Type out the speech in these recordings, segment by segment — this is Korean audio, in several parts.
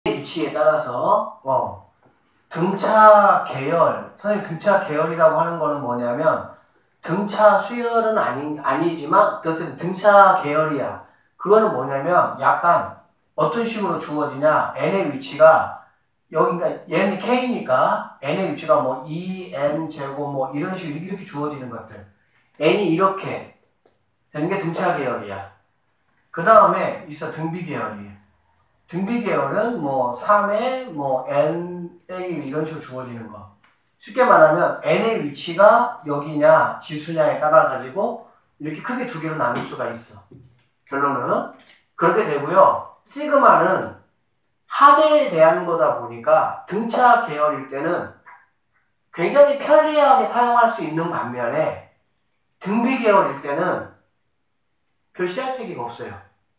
위치에 따라서 등차 계열, 선생님 등차 계열이라고 하는 거는 뭐냐면 등차 수열은 아니지만 어쨌든 등차 계열이야. 그거는 뭐냐면 약간 어떤 식으로 주어지냐, n의 위치가 여기가 얘는 k니까 n의 위치가 뭐 2n 제곱 뭐 이런 식으로 이렇게 주어지는 것들. n이 이렇게 되는 게 등차 계열이야. 그 다음에 있어 등비 계열이. 등비 계열은 뭐 3에 뭐 n 빼기 1 이런 식으로 주어지는 거. 쉽게 말하면 n의 위치가 여기냐 지수냐에 따라 가지고 이렇게 크게 두 개로 나눌 수가 있어. 결론은 그렇게 되고요. 시그마는 합에 대한 거다 보니까 등차 계열일 때는 굉장히 편리하게 사용할 수 있는 반면에 등비 계열일 때는 별 시할때기가 없어요.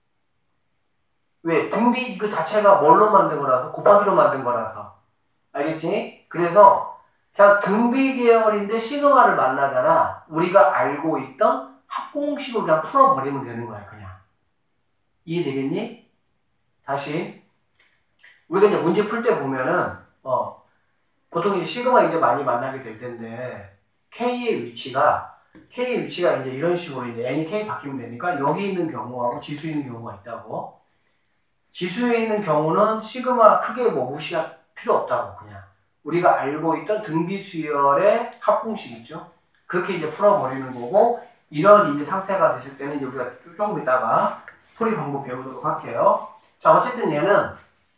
왜? 등비 그 자체가 뭘로 만든 거라서? 곱하기로 만든 거라서. 알겠지? 그래서 그냥 등비 계열인데 시그마를 만나잖아. 우리가 알고 있던 합공식으로 그냥 풀어버리면 되는 거야, 그냥. 이해되겠니? 다시. 우리가 이제 문제 풀 때 보면은, 보통 이제 시그마 이제 많이 만나게 될 텐데, K의 위치가 이제 이런 식으로 이제 N이 K 바뀌면 되니까 여기 있는 경우하고 지수에 있는 경우가 있다고. 지수에 있는 경우는 시그마 크게 뭐 무시할 필요 없다고, 그냥. 우리가 알고 있던 등비 수열의 합공식 있죠? 그렇게 이제 풀어버리는 거고, 이런 이제 상태가 됐을 때는 이제 우리가 조금 이따가 풀이 방법 배우도록 할게요. 자, 어쨌든 얘는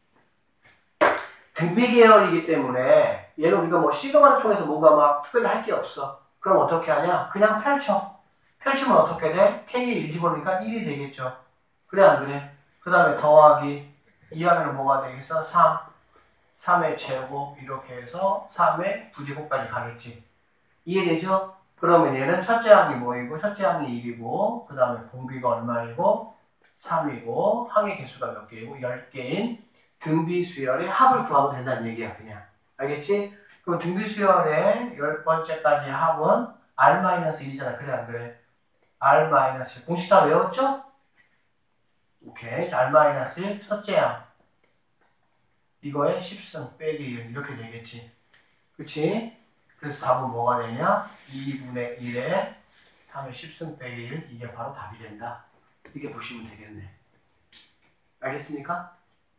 등비 계열이기 때문에 얘는 우리가 뭐 시그마를 통해서 뭔가 막 특별히 할 게 없어. 그럼 어떻게 하냐? 그냥 펼쳐. 펼치면 어떻게 돼? K에 1 집어넣으니까 1이 되겠죠. 그래 안 그래? 그 다음에 더하기 2 하면 뭐가 되겠어? 3의 제곱 이렇게 해서 3의 부제곱까지 가겠지. 이해되죠? 그러면 얘는 첫째 항이 뭐이고 첫째 항이 1이고 그 다음에 공비가 얼마이고 3이고 항의 개수가 몇 개이고 10개인 등비 수열의 합을 구하면 된다는 얘기야, 그냥. 알겠지? 그럼 등비 수열의 10번째까지 합은 R-1이잖아. 그래 안 그래? R-1 공식 다 외웠죠? 오케이. R-1 첫째 항 이거에 10승 빼기 1 이렇게 되겠지. 그치? 그래서 답은 뭐가 되냐? 2분의 1에 3의 10승 빼기 1 이게 바로 답이 된다. 이렇게 보시면 되겠네. 알겠습니까?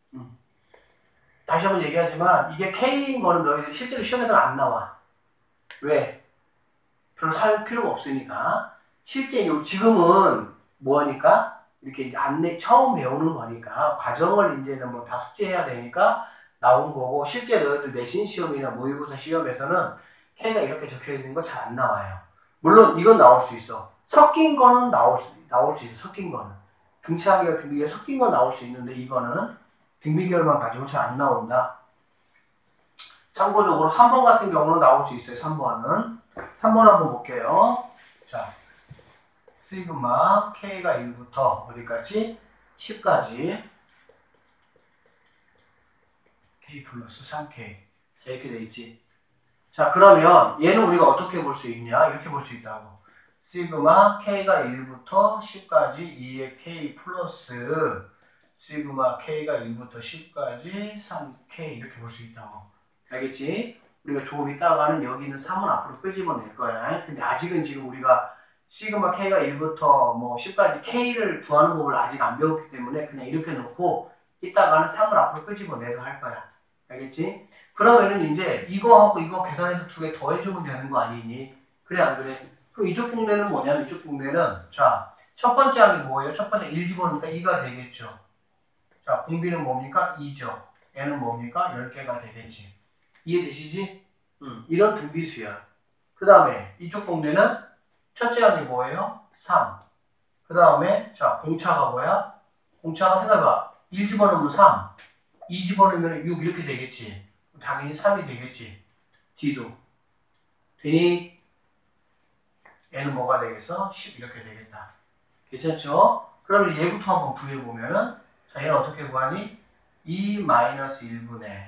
다시 한번 얘기하지만 이게 K인 거는 너희들 실제로 시험에서는 안 나와. 왜? 별로 살 필요가 없으니까. 실제 지금은 뭐하니까? 이렇게 처음 배우는 거니까 과정을 이제는 뭐 다 숙지해야 되니까 나온 거고 실제 너희들 내신 시험이나 모의고사 시험에서는 K가 이렇게 적혀 있는 거 잘 안 나와요. 물론 이건 나올 수 있어. 섞인 거는 나올 수 있어. 섞인 거는. 등차계열, 등비계열 섞인 건 나올 수 있는데 이거는 등비계열만 가지고 잘 안 나온다. 참고적으로 3번 같은 경우는 나올 수 있어요. 3번은. 3번 한번 볼게요. 자, 시그마 K가 1부터 어디까지? 10까지 K 플러스 3K. 자, 이렇게 돼 있지. 자, 그러면 얘는 우리가 어떻게 볼 수 있냐? 이렇게 볼 수 있다고. 시그마 K가 1부터 10까지 2의 K 플러스 시그마 K가 1부터 10까지 3K 이렇게 볼 수 있다고. 알겠지? 우리가 조금 이따가는 여기 있는 3은 앞으로 끄집어낼 거야. 근데 아직은 지금 우리가 시그마 K가 1부터 뭐 10까지 K를 구하는 법을 아직 안 배웠기 때문에 그냥 이렇게 놓고 이따가는 3을 앞으로 끄집어내서 할 거야. 알겠지? 그러면은 이제 이거하고 이거 계산해서 두 개 더해주면 되는 거 아니니? 그래 안 그래? 그럼 이쪽 분배는 뭐냐면 이쪽 분배는 자, 첫 번째 항이 뭐예요? 첫 번째 1 집어넣으니까 2가 되겠죠. 자, 공비는 뭡니까? 2죠. n은 뭡니까? 10개가 되겠지. 이해되시지? 이런 등비수열. 그 다음에 이쪽 공배는 첫째 항이 뭐예요? 3. 그 다음에 자, 공차가 뭐야? 공차가 생각해봐. 1 집어넣으면 3. 2 집어넣으면 6 이렇게 되겠지. 당연히 3이 되겠지. D도. 되니? 얘는 뭐가 되겠어? 10 이렇게 되겠다. 괜찮죠? 그러면 얘부터 한번 구해보면은 자, 얘는 어떻게 구하니? 2-1분의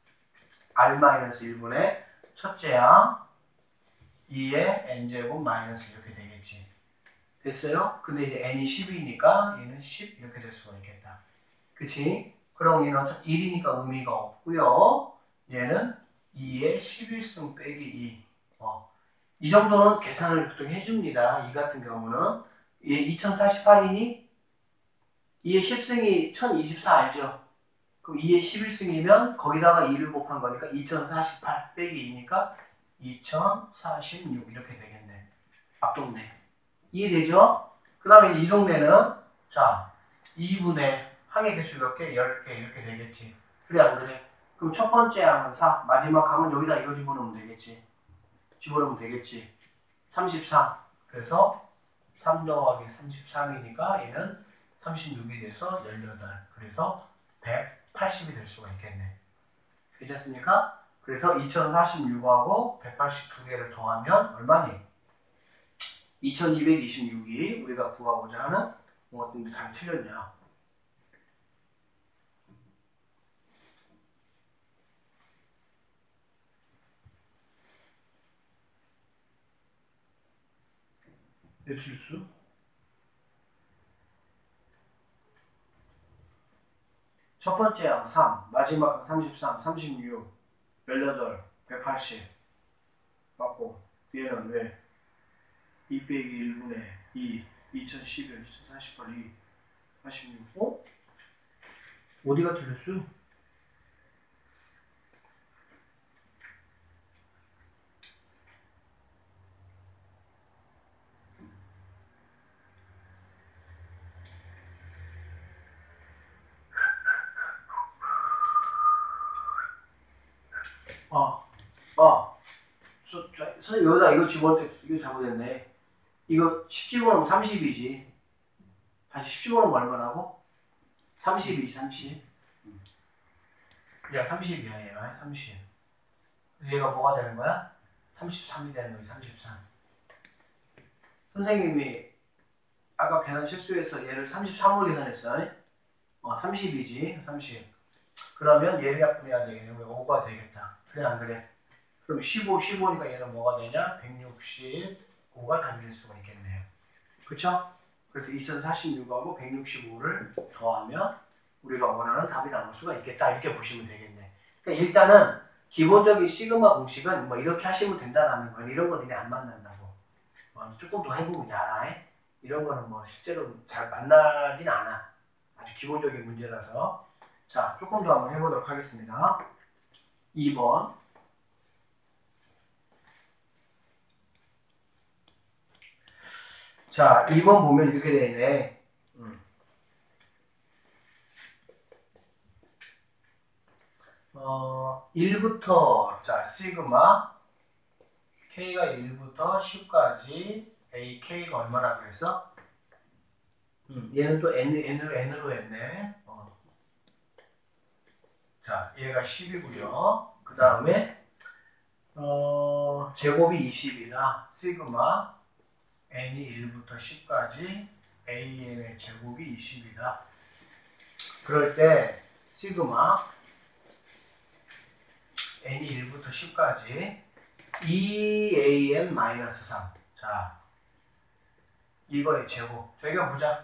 R-1분의 첫째 항 2의 n제곱 마이너스 이렇게 되겠지. 됐어요? 근데 이제 n이 10이니까 얘는 10 이렇게 될 수가 있겠다. 그치? 그럼 얘는 어차피 1이니까 의미가 없고요. 얘는 2의 11승 빼기 2. 이 정도는 계산을 보통 해줍니다. 이 같은 경우는 얘 2048이니 2의 10승이 1024 알죠? 그럼 2의 11승이면 거기다가 2를 곱한 거니까 2048 빼기 2니까 2046 이렇게 되겠네. 앞동네. 이해되죠? 그 다음에 이 동네는 자 2분의 항의 개수 몇 개? 10개 이렇게 되겠지. 그래 안 그래? 그럼 첫 번째 항은 4, 마지막 항은 여기다 이거 집어넣으면 되겠지. 33. 그래서 3 더하기 33이니까 얘는 36이 돼서 18. 그래서 180이 될 수가 있겠네. 괜찮습니까? 그래서 2046하고 182개를 더하면 얼마니? 2226이 우리가 구하고자 하는 뭐 근데 답이 틀렸냐? 왜 틀렸어? 첫 번째 항 3, 마지막 항 33, 36, 18, 180 맞고 얘는 왜? 2 빼기 1분의 2, 2011, 2048, 2, 46 어디가 틀렸어? 선생님 여기다 이거 집어넣을 때 이거 잘못했네. 이거 10 집어넣으면 30이지. 다시 10 집어넣으면 얼마라고? 30이지 30. 야 30이야 얘가 30. 그래서 얘가 뭐가 되는 거야? 33이 되는 거지 33. 선생님이 아까 계산 실수해서 얘를 33으로 계산했어. 30이지 30. 그러면 얘를 약분해야 되겠네. 5가 되겠다. 그래 안 그래? 그럼 15니까 얘는 뭐가 되냐? 165가 답이 될 수가 있겠네요. 그쵸? 그래서 2046하고 165를 더하면 우리가 원하는 답이 나올 수가 있겠다. 이렇게 보시면 되겠네. 그러니까 일단은 기본적인 시그마 공식은 뭐 이렇게 하시면 된다라는 거. 이런 거 니네 안 만난다고. 조금 더 해보면 알아. 이런 거는 뭐 실제로 잘 만나진 않아. 아주 기본적인 문제라서. 자, 조금 더 한번 해보도록 하겠습니다. 2번. 자, 2번 보면 이렇게 되어 있네. 1부터, 자, 시그마, K가 1부터 10까지, AK가 얼마나 그랬어? 얘는 또 N으로 했네. 자, 얘가 10이고요. 그 다음에, 제곱이 20이다. 시그마, n이 1부터 10까지 an의 제곱이 20이다. 그럴 때 시그마 n이 1부터 10까지 2an-3. 자, 이거의 제곱. 저희가 보자.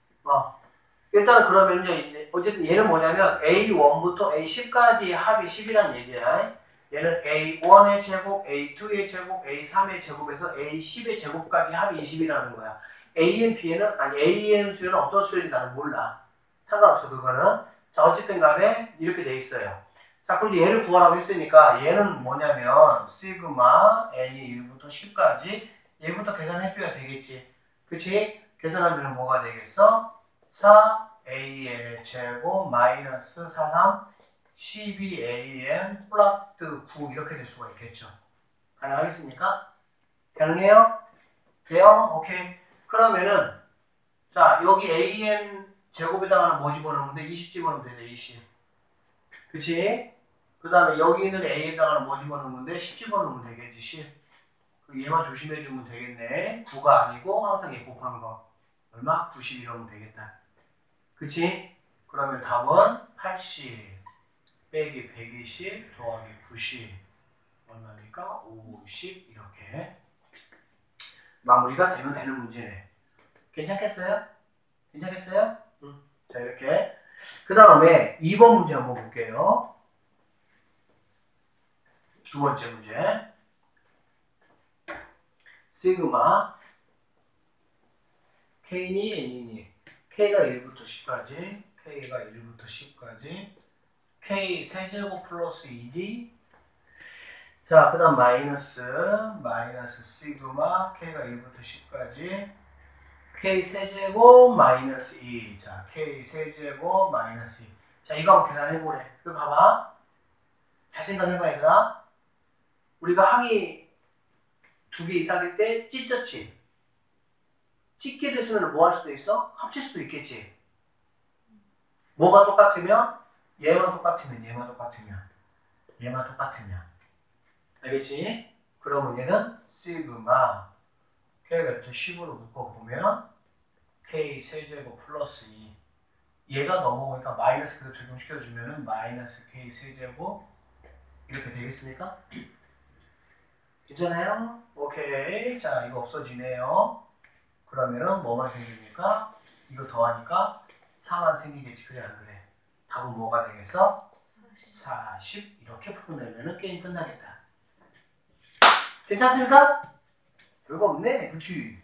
일단 그러면 이제 어쨌든 얘는 뭐냐면 a1부터 a10까지 합이 10이란 얘기야. 얘는 A1의 제곱, A2의 제곱, A3의 제곱에서 A10의 제곱까지 합이 20이라는 거야. AN, BN은, 아니, AN 수열은 어떤 수열인지 나는 몰라. 상관없어, 그거는. 자, 어쨌든 간에 이렇게 돼 있어요. 자, 그럼 얘를 구하라고 했으니까 얘는 뭐냐면, 시그마 N이 1부터 10까지 얘부터 계산해줘야 되겠지. 그치? 계산하면 뭐가 되겠어? 4AN의 제곱 마이너스 43 12an 플러스 9 이렇게 될 수가 있겠죠. 가능하겠습니까? 가능해요? 돼요? 오케이. 그러면은 자 여기 an 제곱에다가는 뭐 집어넣으면 돼? 20 집어넣으면 되죠. 20. 그치? 그 다음에 여기 있는 a에다가는 뭐 집어넣으면 돼? 10 집어넣으면 되겠지. 10. 얘만 조심해주면 되겠네. 9가 아니고 항상 얘 곱한 거. 얼마? 90 이러면 되겠다. 그치? 그러면 답은 80 빼기 120 더하기 90 얼마입니까? 50 이렇게 마무리가 되면 되는 문제네. 괜찮겠어요? 괜찮겠어요? 자 이렇게 그 다음에 2번 문제 한번 볼게요. 두 번째 문제. 시그마 K니 N이니 K가 1부터 10까지 K가 1부터 10까지 K 세제곱 플러스 2D 자, 그 다음 마이너스 시그마 K가 1부터 10까지 K 세제곱 마이너스 2 자, K 세제곱 마이너스 2 자, 이거 한번 계산해보래. 이거 봐봐. 잘 생각해봐 얘들아. 우리가 항이 두 개 이상일 때 찢었지. 찢게 됐으면 뭐 할 수도 있어? 합칠 수도 있겠지. 뭐가 똑같으면? 얘만 똑같으면 알겠지? 그러면 얘는 시그마 K가 10으로 묶어보면 K 세제곱 플러스 2 얘가 넘어오니까 마이너스 그대로 적용시켜주면은 마이너스 K 세제곱 이렇게 되겠습니까? 괜찮아요? 오케이. 자, 이거 없어지네요. 그러면은 뭐만 생깁니까? 이거 더하니까 4만 생기겠지. 그래 안 그래? 답은 뭐가 되겠어? 40 이렇게 풀어내면은 게임 끝나겠다. 괜찮습니까? 별거 없네. 그치?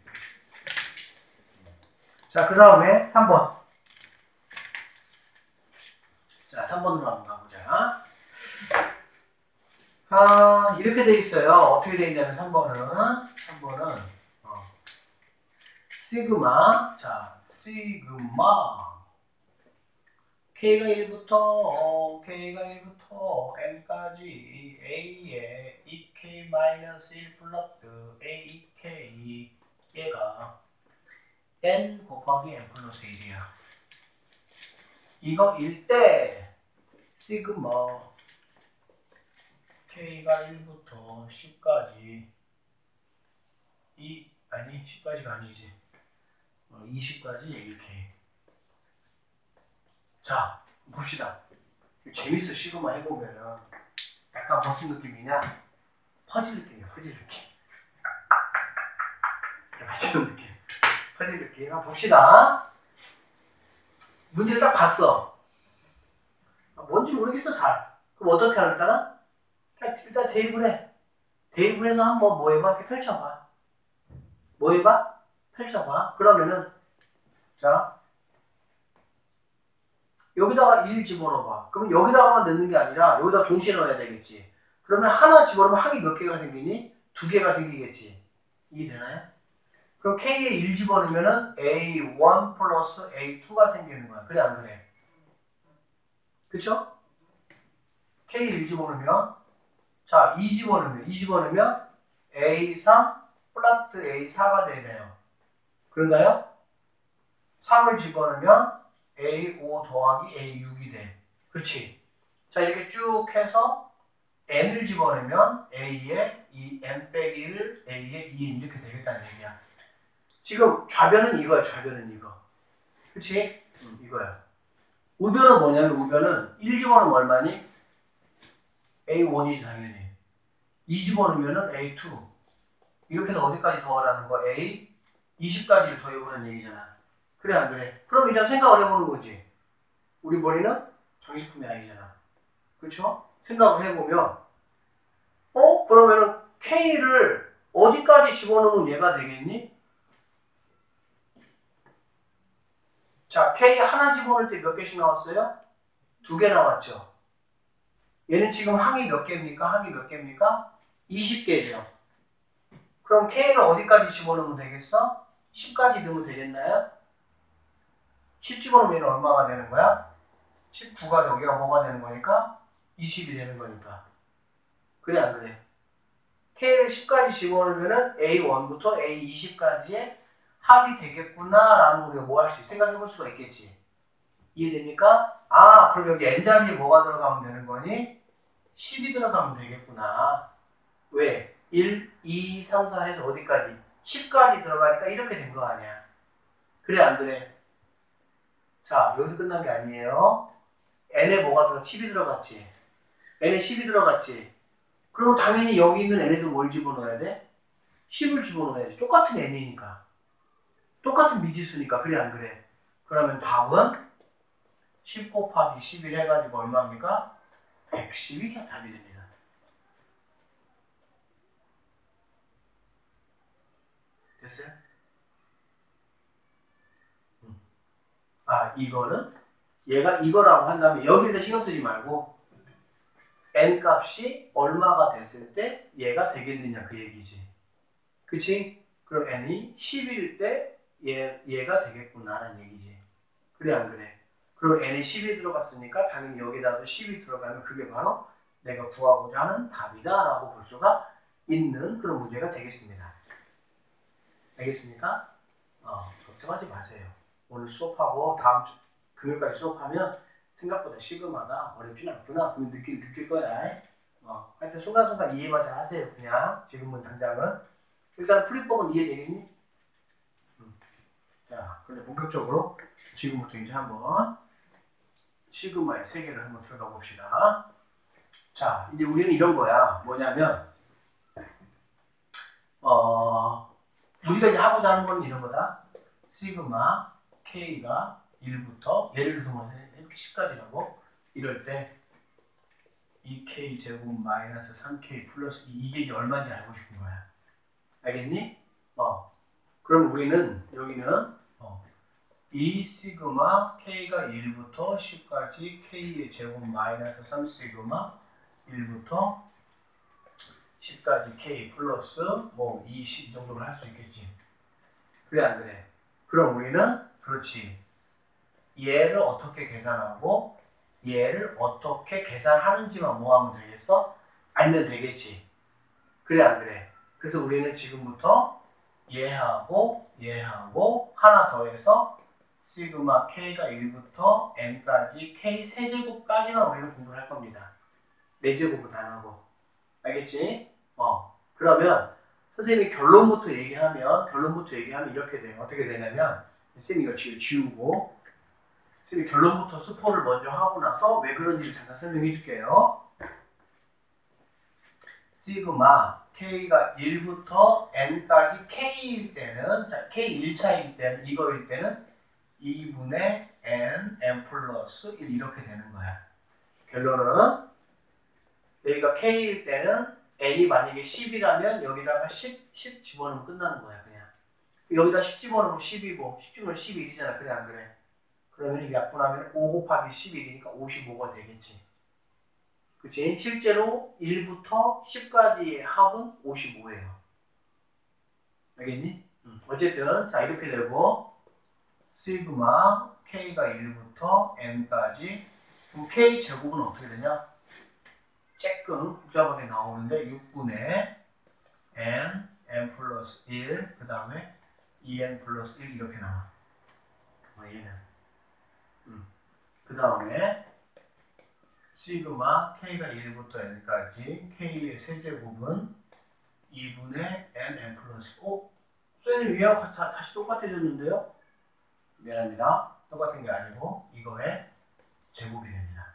자, 그 다음에 3번. 자, 3번으로 한번 가보자. 이렇게 돼 있어요. 어떻게 돼 있냐면 3번은 시그마 자, 시그마 K가 1부터 N까지 A에 2K-1 플러스 AK 얘가 N 곱하기 N 플러스 1이야. 이거 1대 시그마 K가 1부터 10까지 10까지가 아니지 20까지 이렇게 자 봅시다. 재밌어. 시그마 해보면은 약간 무슨 느낌이냐 퍼즐 느낌이야. 퍼즐 느낌 퍼즐 느낌 한번 봅시다. 문제를 딱 봤어. 뭔지 모르겠어 잘. 그럼 어떻게 할까나? 일단 대입을 해서 한번 뭐 해봐? 이렇게 펼쳐봐. 뭐 해봐? 펼쳐봐. 그러면은 자 여기다가 1 집어넣어봐. 그러면 여기다가만 넣는 게 아니라 여기다 동시에 넣어야 되겠지. 그러면 하나 집어넣으면 항이 몇 개가 생기니? 2개가 생기겠지. 이해되나요? 그럼 K에 1 집어넣으면은 A1 플러스 A2가 생기는 거야. 그래 안 그래? 그쵸? K에 1 집어넣으면 자, 2 집어넣으면 A3 플러스 A4가 되네요. 그런가요? 3을 집어넣으면 A5 더하기 A6이 돼. 그렇지? 자, 이렇게 쭉 해서 N을 집어넣으면 A에 2N 빼기 1, A에 2 이렇게 되겠다는 얘기야. 지금 좌변은 이거야, 좌변은 이거. 그렇지? 이거야. 우변은 뭐냐면 우변은 1 집어넣으면 얼마니? A1이지 당연히. 2 집어넣으면 A2. 이렇게 해서 어디까지 더하라는 거? A 20까지를 더해보는 얘기잖아. 그래 안 그래? 그럼 이제 생각을 해보는 거지. 우리 머리는 정식품이 아니잖아. 그렇죠? 생각을 해보면 그러면은 K를 어디까지 집어넣으면 얘가 되겠니? 자, K 하나 집어넣을 때 몇 개씩 나왔어요? 2개 나왔죠. 얘는 지금 항이 몇 개입니까? 20개죠. 그럼 K를 어디까지 집어넣으면 되겠어? 10까지 넣으면 되겠나요? 10 집어넣으면 얘는 얼마가 되는 거야? 19가 여기가 뭐가 되는 거니까? 20이 되는 거니까. 그래 안 그래? K를 10까지 집어넣으면 A1부터 A20까지의 합이 되겠구나 라는 걸 우리가 뭐 할 수 있어? 생각해 볼 수가 있겠지. 이해됩니까? 그럼 여기 N자리에 뭐가 들어가면 되는 거니? 10이 들어가면 되겠구나. 왜? 1, 2, 3, 4 해서 어디까지? 10까지 들어가니까 이렇게 된 거 아니야. 그래 안 그래? 자, 여기서 끝난 게 아니에요. N에 뭐가 들어? 10이 들어갔지. N에 10이 들어갔지. 그럼 당연히 여기 있는 N에도 뭘 집어넣어야 돼? 10을 집어넣어야지. 똑같은 N이니까. 똑같은 미지수니까. 그래 안 그래? 그러면 답은 10 곱하기 11 해가지고 얼마입니까? 110이 답이 됩니다. 됐어요? 아, 이거는 얘가 이거라고 한다면 여기에다 신경 쓰지 말고 n 값이 얼마가 됐을 때 얘가 되겠느냐 그 얘기지. 그치? 그럼 n이 10일 때 얘가 되겠구나라는 얘기지. 그래 안 그래? 그럼 n이 10이 들어갔으니까 당연히 여기다도 10이 들어가면 그게 바로 내가 구하고자 하는 답이다 라고 볼 수가 있는 그런 문제가 되겠습니다. 알겠습니까? 걱정하지 마세요. 오늘 수업하고 다음 주 금요일까지 수업하면 생각보다 시그마가 어렵진 않구나. 그럼 느낄 거야. 하여튼 순간순간 이해만 잘 하세요. 그냥 지금은 당장은. 일단 풀이법은 이해되겠니? 자, 근데 본격적으로 지금부터 이제 한번 시그마의 세계를 한번 들어가 봅시다. 자, 이제 우리는 이런 거야. 뭐냐면 우리가 이제 하고자 하는 건 이런 거다. 시그마 K가 1부터 예를 들어서 뭐 이렇게 10까지라고 이럴 때 2K 제곱 마이너스 3K 플러스 이게 얼마인지 알고 싶은 거야. 알겠니? 그럼 우리는 여기는 이 시그마 K가 1부터 10까지 K의 제곱 마이너스 3 시그마 1부터 10까지 K 플러스 뭐 20 정도를 할 수 있겠지. 그래 안 그래? 그럼 우리는 그렇지. 얘를 어떻게 계산하고 얘를 어떻게 계산하는지만 뭐 하면 되겠어? 알면 되겠지. 그래 안 그래? 그래서 우리는 지금부터 얘하고 하나 더해서 시그마 K가 1부터 n까지 K 세제곱까지만 우리는 공부를 할 겁니다. 4제곱은 안 하고. 알겠지? 그러면 선생님이 결론부터 얘기하면 이렇게 돼요. 어떻게 되냐면 선생님이 이거 지우고 선생님이 결론부터 스포를 먼저 하고 나서 왜 그런지를 잠깐 설명해 줄게요. 시그마 K가 1부터 n까지 K일 때는 K 1차일 때는 이거일 때는 2분의 n 플러스 1 이렇게 되는 거야. 결론은 여기가 K일 때는 n이 만약에 10이라면 여기다가 10 집어넣으면 끝나는 거야 그냥. 여기다 10 집어넣으면 10이고 10 집어넣으면 11이잖아. 그래 안 그래? 그러면 약분하면 5 곱하기 11이니까 55가 되겠지. 그치? 실제로 1부터 10까지의 합은 55예요. 알겠니? 어쨌든 자 이렇게 되고 시그마 K가 1부터 n까지 그럼 K 제곱은 어떻게 되냐? 쬐끔 복잡하게 나오는데 6분의 n 플러스 1 그 다음에 2n 플러스 1 이렇게 나와. 얘는 그 다음에 시그마 K가 1부터 n까지 K의 세제곱은 2분의 n 플러스 5. 선생님 위하고 다시 똑같아졌는데요? 미안합니다. 똑같은 게 아니고 이거의 제곱이 됩니다.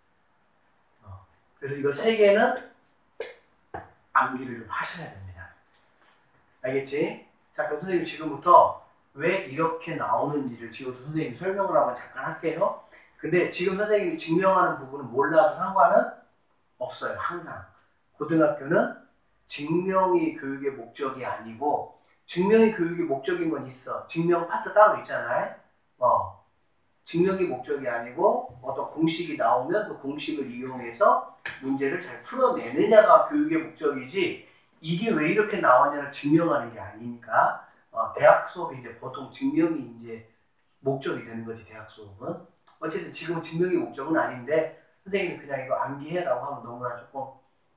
그래서 이거 세 개는 암기를 좀 하셔야 됩니다. 알겠지? 자, 그럼 선생님 지금부터 왜 이렇게 나오는지를 지금부터 선생님이 설명을 한번 잠깐 할게요. 근데 지금 선생님이 증명하는 부분은 몰라도 상관은 없어요. 항상. 고등학교는 증명이 교육의 목적이 아니고 증명이 교육의 목적인 건 있어. 증명 파트 따로 있잖아요. 증명이 목적이 아니고 어떤 공식이 나오면 그 공식을 이용해서 문제를 잘 풀어내느냐가 교육의 목적이지 이게 왜 이렇게 나왔냐를 증명하는 게 아니니까 대학 수업이 이제 보통 증명이 이제 목적이 되는 거지. 대학 수업은 어쨌든 지금은 증명이 목적은 아닌데 선생님이 그냥 이거 암기해라고 하면 너무나 조금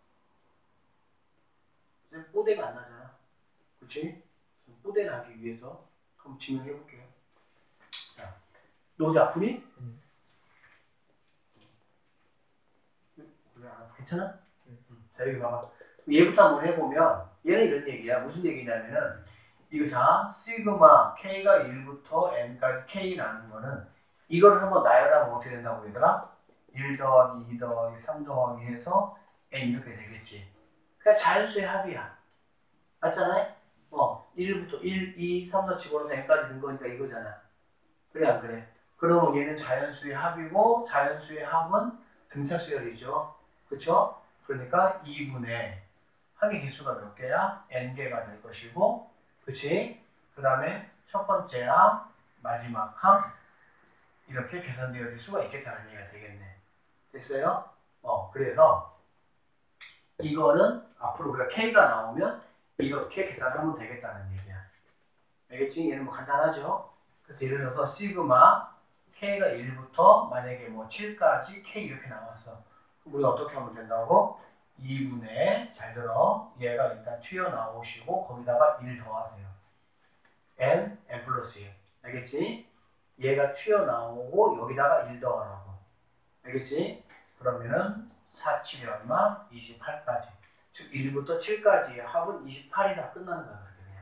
뽀대가 안 나잖아. 그렇지? 뽀대 나기 위해서 한번 증명해 볼게요. 자, 너 어디 아프니? 그래, 괜찮아? 자, 여기 봐봐. 얘부터 한번 해보면 얘는 이런 얘기야. 무슨 얘기냐면은 이거 자, 시그마 K가 1부터 n까지 K라는 거는 이거를 한번 나열하면 어떻게 된다고 얘들아? 1 더하기 2 더하기 3 더하기 해서 n 이렇게 되겠지. 그냥 자연수의 합이야. 맞잖아요? 1부터 1, 2, 3, 4 집어넣어서 n까지 넣은 거니까 이거잖아. 그래 안 그래? 그러면 얘는 자연수의 합이고 자연수의 합은 등차 수열이죠. 그쵸? 그러니까 2분의 항의 개수가 몇 개야? n개가 될 것이고 그치? 그 다음에 첫 번째 항, 마지막 항 이렇게 계산되어질 수가 있겠다는 얘기가 되겠네. 됐어요? 그래서 이거는 앞으로 우리가 k가 나오면 이렇게 계산하면 되겠다는 얘기야. 알겠지? 얘는 뭐 간단하죠? 그래서 예를 들어서 시그마 k가 1부터 만약에 뭐 7까지 k 이렇게 나왔어. 우리가 어떻게 하면 된다고? 2분의 잘 들어. 얘가 일단 튀어나오시고 거기다가 1 더하세요. n 플러스 1. 알겠지? 얘가 튀어나오고 여기다가 1 더하라고. 알겠지? 그러면은 4, 7이 얼마? 28까지. 즉 1부터 7까지의 합은 28이 다 끝나는 거야. 그냥.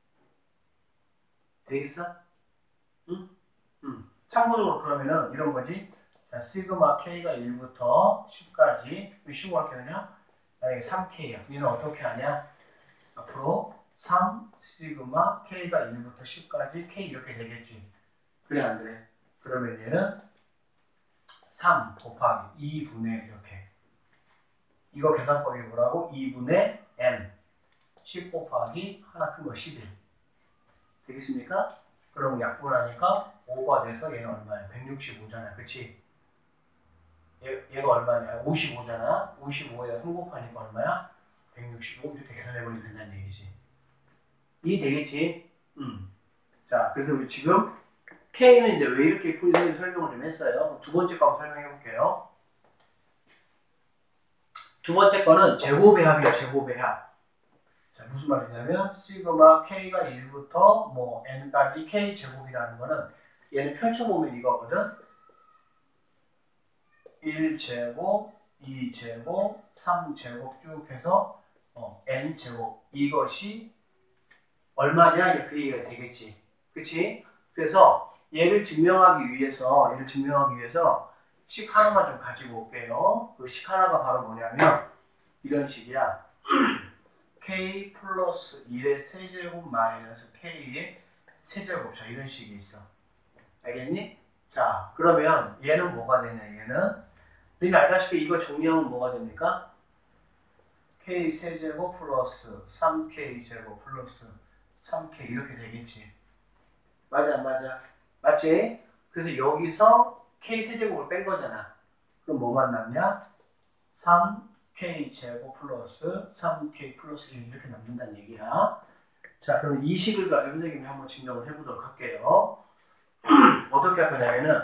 되겠어? 응? 참고적으로 그러면은 이런 거지. 자, 시그마 k가 1부터 10까지 왜 15 할게 그냥? 만약에 3k야. 얘는 어떻게 하냐? 앞으로 3 시그마 k가 1부터 10까지 k 이렇게 되겠지. 그래 안 그래? 그러면 얘는 3 곱하기 2분의 이렇게. 이거 계산법이 뭐라고? 2분의 n 10 곱하기 하나 큰 거 11. 되겠습니까? 그럼 약분하니까 5가 돼서 얘는 얼마야? 165잖아. 그치? 얘가 얼마냐? 55잖아. 55에다 3 곱하니까 얼마야? 165 이렇게 계산해버리면 된다는 얘기지. 이해되겠지? 자, 그래서 우리 지금 K는 이제 왜 이렇게 풀리는지 설명을 좀 했어요. 두 번째 거 한번 설명해 볼게요. 두 번째 거는 제곱의 합이에요. 제곱의 합. 자, 무슨 말이냐면 시그마 K가 1부터 뭐 N까지 K 제곱이라는 거는 얘는 펼쳐보면 이거거든. 1제곱, 2제곱, 3제곱 쭉 해서 N제곱. 이것이 얼마냐? 그 얘기가 되겠지. 그치? 그래서 얘를 증명하기 위해서 식 하나만 좀 가지고 올게요. 그 식 하나가 바로 뭐냐면 이런 식이야. K 플러스 1의 세제곱 마이너스 K의 세제곱. 자, 이런 식이 있어. 알겠니? 자, 그러면 얘는 뭐가 되냐? 얘는 너희 알다시피 이거 정리하면 뭐가 됩니까? K 세제곱 플러스 3K 제곱 플러스 3K 이렇게 되겠지. 맞아 안 맞아? 맞지? 그래서 여기서 K 세제곱을 뺀 거잖아. 그럼 뭐만 남냐? 3K 제곱 플러스 3K 플러스 1 이렇게 남는다는 얘기야. 자, 그럼 이 식을 가지고 선생님이 한번 증명을 해보도록 할게요. 어떻게 할 거냐면은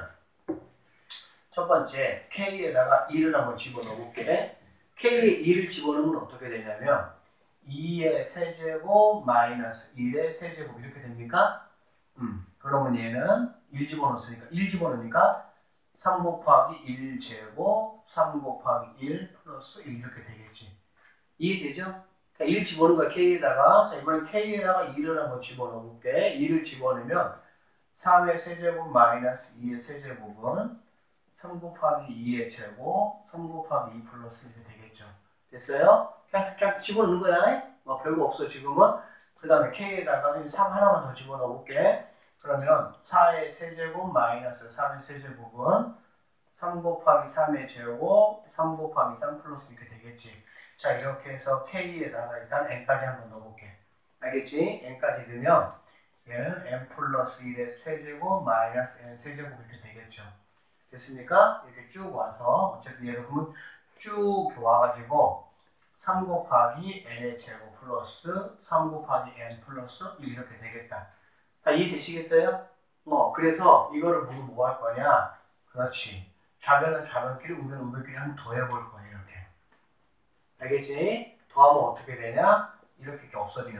첫 번째 K에다가 2를 한번 집어넣어볼게. K에 2를 집어넣으면 어떻게 되냐면 2의 세제곱 마이너스 1의 세제곱 이렇게 됩니까? 그러면 얘는 1 집어넣었으니까 1 집어넣으니까 3 곱하기 1제곱 3 곱하기 1 플러스 1 이렇게 되겠지. 이해되죠? 그러니까 1 집어넣은 거야 K에다가. 자, 이번엔 K에다가 2를 한번 집어넣어볼게. 2를 집어넣으면 3의 세제곱 마이너스 2의 세제곱은 3 곱하기 2의 제곱 3 곱하기 2 플러스 1이 되겠죠. 됐어요? 그냥 집어넣는 거야. 뭐 별거 없어 지금은. 그 다음에 K에다가 3 하나만 더 집어넣어볼게. 그러면 4의 세제곱 마이너스 3의 세제곱은 3 곱하기 3의 제곱 3 곱하기 3 플러스 이렇게 되겠지. 자, 이렇게 해서 K에다가 일단 N까지 한번 넣어볼게. 알겠지? N까지 넣으면 얘는 N 플러스 1의 세제곱 마이너스 N 세제곱 이렇게 되겠죠. 됐습니까? 이렇게 쭉 와서 어쨌든 얘를 그러면 쭉 와가지고 3 곱하기 N의 제곱 플러스 3 곱하기 N 플러스 1 이렇게 되겠다. 다 이해되시겠어요? 그래서 이거를 모두 뭐 할 거냐? 그렇지. 좌변은 좌변끼리, 우변은 우변끼리 한번 더해볼 거야, 이렇게. 알겠지? 더하면 어떻게 되냐? 이렇게 없어지네,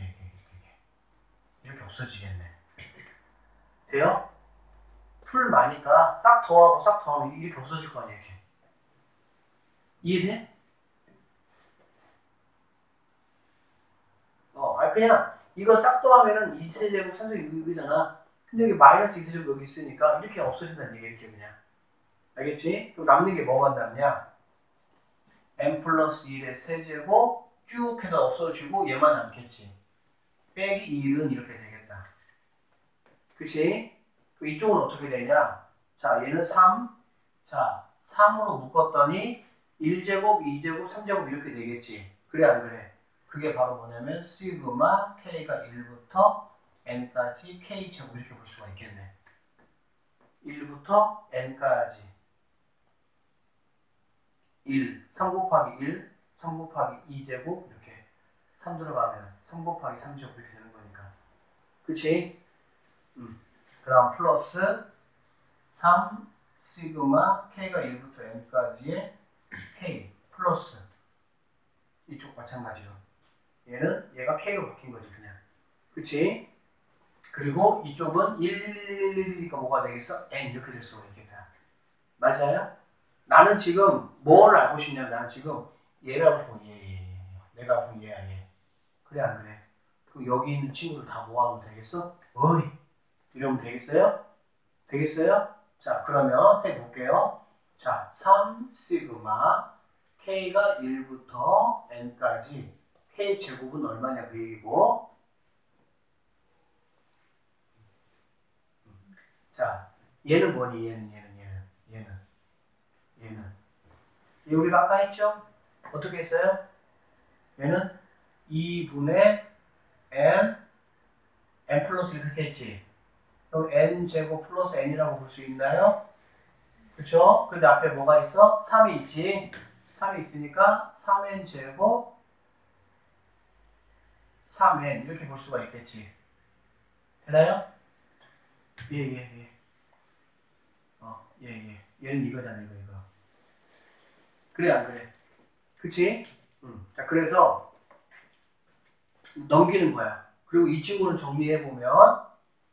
이렇게 없어지겠네. 돼요? 풀 많으니까 싹 더하면 이렇게 없어질 거 아니야, 이렇게. 이해돼? 그냥 이거 싹 더하면은 2세제곱 3세제곱 이거잖아. 근데 여기 마이너스 2세제곱 여기 있으니까 이렇게 없어진다는 얘기야, 이렇게 그냥. 알겠지? 그럼 남는 게 뭐가 남냐? n 플러스 1의 세제곱 쭉 해서 없어지고 얘만 남겠지. 빼기 1은 이렇게 되겠다. 그치? 이쪽은 어떻게 되냐? 자, 얘는 3. 자, 3으로 묶었더니 1제곱, 2제곱, 3제곱 이렇게 되겠지. 그래 안 그래? 그게 바로 뭐냐면 시그마 K가 1부터 N까지 K제곱 이렇게 볼 수가 있겠네. 1부터 N까지 1, 3 곱하기 1, 3 곱하기 2제곱 이렇게 3 들어가면 3 곱하기 3제곱 이렇게 되는 거니까. 그치? 그 다음 플러스 3 시그마 K가 1부터 N까지의 K 플러스 이쪽 마찬가지로 얘가 K로 바뀐 거지 그냥. 그치? 그리고 이쪽은 1이니까 뭐가 되겠어? N 이렇게 될 수가 있겠다. 맞아요? 나는 지금 뭘 알고 싶냐면 나는 지금 얘를 알고 싶어. 얘. 내가 알고 싶은 얘야 얘. 그래 안 그래? 그럼 여기 있는 친구들 다 모아하면 되겠어? 어이 이러면 되겠어요? 되겠어요? 자 그러면 해볼게요. 자 3 시그마 K가 1부터 N까지 K 제곱은 얼마냐 그 얘기고. 자 얘는 뭐니? 얘는 얘 우리가 아까 했죠? 어떻게 했어요? 얘는 2분의 N 플러스 이렇게 했지. 그럼 N 제곱 플러스 N이라고 볼 수 있나요? 그쵸? 근데 앞에 뭐가 있어? 3이 있지. 3이 있으니까 3N 제곱 3N 이렇게 볼 수가 있겠지. 되나요? 예. 얘는 이거잖아, 이거. 그래, 안 그래? 그치? 자, 그래서 넘기는 거야. 그리고 이 친구는 정리해보면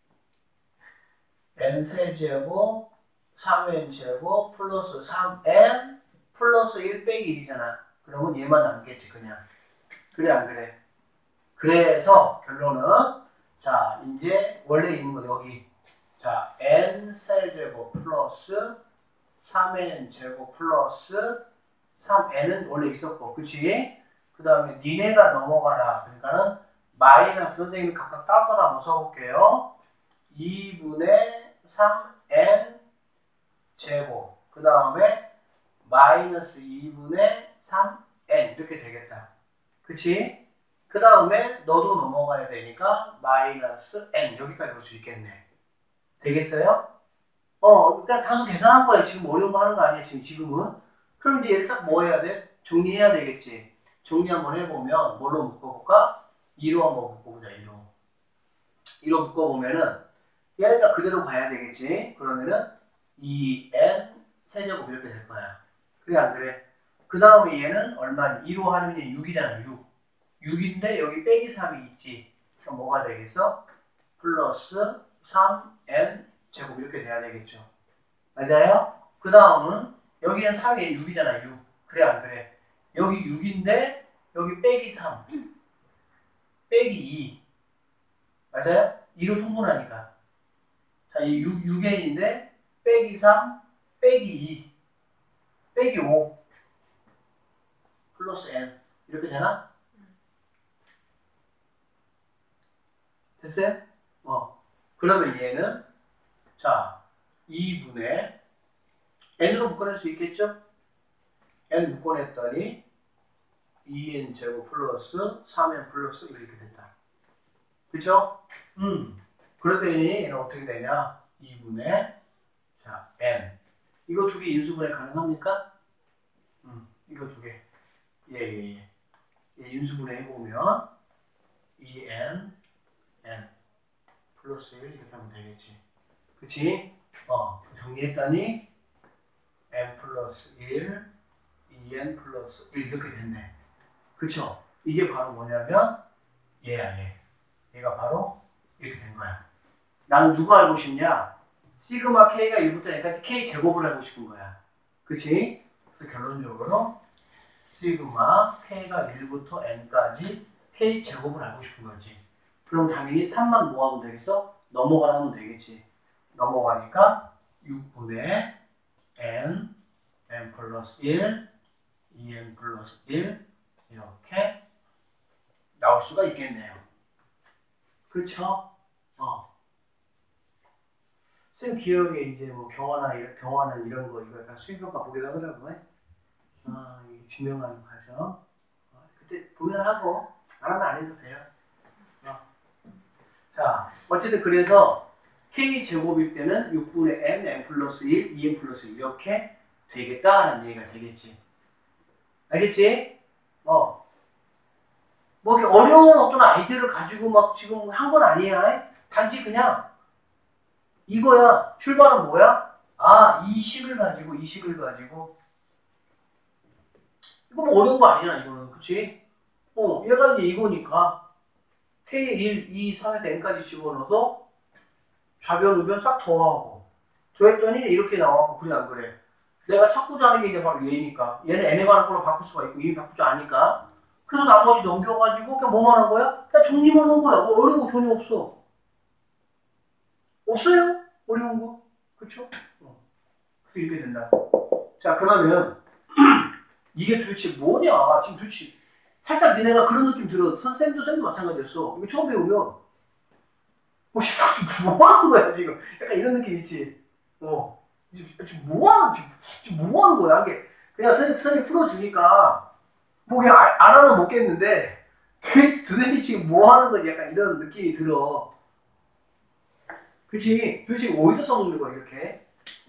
N 세제곱 3N 제곱 플러스 3N 플러스 1 빼기 1이잖아. 그러면 얘만 남겠지, 그냥. 그래, 안 그래? 그래서 결론은 자, 이제 원래 있는 거 여기. 자, N 세제곱 플러스 3N 제곱 플러스 3N은 원래 있었고, 그치? 그 다음에 니네가 넘어가라. 그러니까는 마이너스 선생님이 각각 따로 한번 써볼게요. 2분의 3N 제곱. 그 다음에 마이너스 2분의 3N. 이렇게 되겠다. 그치? 그 다음에 너도 넘어가야 되니까 마이너스 N. 여기까지 볼 수 있겠네. 되겠어요? 그러니까 다소 계산한 거야. 지금 어려운 거 하는 거 아니야. 지금은. 그럼 이제 얘를 싹 뭐 해야 돼? 정리해야 되겠지. 정리 한번 해보면 뭘로 묶어볼까? 2로 한번 묶어보자. 2로 묶어보면은 얘는 그냥 그대로 가야 되겠지. 그러면은 2n 세제곱 이렇게 될 거야. 그래 안 그래? 그 다음에 얘는 얼마니? 2로 하면 6이잖아. 6인데 여기 빼기 3이 있지. 그럼 뭐가 되겠어? 플러스 3n 제곱 이렇게 돼야 되겠죠. 맞아요? 그 다음은 여기는 4에 6이잖아. 6. 그래 안 그래? 여기 6인데 여기 빼기 3 빼기 2 맞아요? 2로 통분하니까. 자, 이 6n인데 빼기 3 빼기 2 빼기 5 플러스 n 이렇게 되나? 됐어요? 그러면 얘는 자 2분의 n으로 묶어낼 수 있겠죠? n 묶어냈더니 2n 제곱 플러스 3n 플러스 이렇게 됐다. 그쵸? 그랬더니 얘는 어떻게 되냐? 2분의 자 n 이거 두 개 인수분해 가능합니까? 이거 두 개. 예. 인수분해 해보면 2n n 플러스 1 이렇게 하면 되겠지. 그치? 정리했더니 n 플러스 1 2n 플러스 1 이렇게 됐네. 그쵸? 이게 바로 뭐냐면 얘야 얘. 얘가 바로 이렇게 된 거야. 나는 누구 알고 싶냐? 시그마 K가 1부터 N까지 K 제곱을 알고 싶은 거야. 그치? 그래서 결론적으로 시그마 K가 1부터 N까지 K 제곱을 알고 싶은 거지. 그럼 당연히 3만 뭐 하면 되겠어? 넘어가라 하면 되겠지. 넘어가니까 6분의 N 플러스 1 2n 플러스 1 이렇게 나올 수가 있겠네요. 그렇죠? 쌤 기억에 이제 뭐 경화는 이런 거 이거 약간 수행평가 보기도 하더라고요. 이 증명하는 과정. 그때 보면 하고 안 하면 안 해도 돼요. 자, 어쨌든 그래서 k 제곱일 때는 6분의 n, n 플러스 1, 2n 플러스 1 이렇게 되겠다라는 얘기가 되겠지. 알겠지? 뭐 이렇게 어려운 어떤 아이디어를 가지고 막 지금 한 건 아니야. 단지 그냥 이거야. 출발은 뭐야? 이 식을 가지고 이거 뭐 어려운 거 아니잖아, 이거는. 그치? 얘가 이제 이거니까 K1, 2, 3에서 N까지 집어넣어서 좌변, 우변 싹 더하고 더했더니 이렇게 나와고 그래 안 그래? 내가 찾고자 하는 게 이제 바로 얘니까 얘는 N에 관한 걸로 바꿀 수가 있고 이미 바꿀 줄 아니까 그래서 나머지 넘겨가지고 그냥 뭐만 한 거야? 그냥 정리만 한 거야. 뭐 어려운 거 전혀 없어. 없어요? 어려운 거? 그쵸? 그래서 이렇게 된다. 자, 그러면 이게 도대체 뭐냐? 지금 도대체 살짝 니네가 그런 느낌 들어. 쌤도 마찬가지였어. 이거 처음 배우면 지금 뭐 하는 거야 지금? 약간 이런 느낌 있지? 지금 뭐 하는 거야? 이게 그냥 선생님 풀어주니까 뭐 그냥 안 하면 먹겠는데 도대체 지금 뭐 하는 거지? 약간 이런 느낌이 들어. 그치? 도대체 어디서 써먹는 거야 이렇게?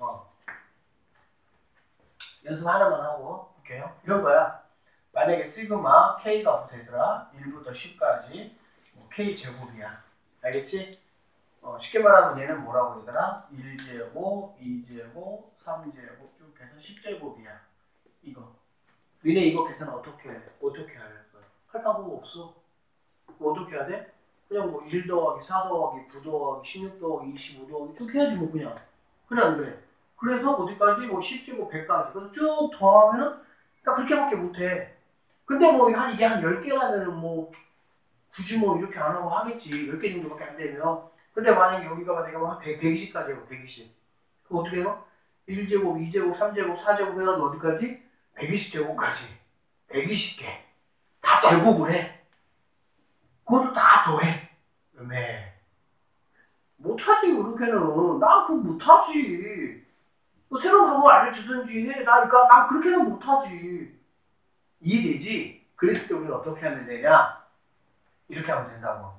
연습 하나만 하고 볼게요. 이런 거야. 만약에 시그마 K가 되더라. 1부터 10까지 K 제곱이야. 알겠지? 쉽게 말하면 얘는 뭐라고 얘들아? 1제곱, 2제곱, 3제곱 쭉 해서 10제곱이야. 이거. 니네 이거 계산 어떻게 할 거야? 할 방법 없어. 어떻게 해야 돼? 그냥 뭐 1 더하기 4 더하기 9 더하기 16 더하기 25 더하기 쭉 해야지 뭐 그냥. 그래 안 그래? 그래서 어디까지? 뭐 10제곱 100까지. 그래서 쭉 더하면은 딱 그렇게밖에 못해. 근데 뭐 이게 한 10개라면은 뭐 굳이 뭐 이렇게 안 하고 하겠지. 10개 정도밖에 안 되면. 근데 만약에 여기가 내가 한 120까지 해요. 120. 그럼 어떻게 해요? 1제곱, 2제곱, 3제곱, 4제곱 해가지고 어디까지? 120제곱까지. 120개. 다 제곱을 해. 그것도 다 더해. 왜? 못하지, 그렇게는. 나 그거 못하지. 뭐 새로운 방법 알려주든지 해. 난 그렇게는 못하지. 이해되지? 그랬을 때 우리는 어떻게 하면 되냐? 이렇게 하면 된다고.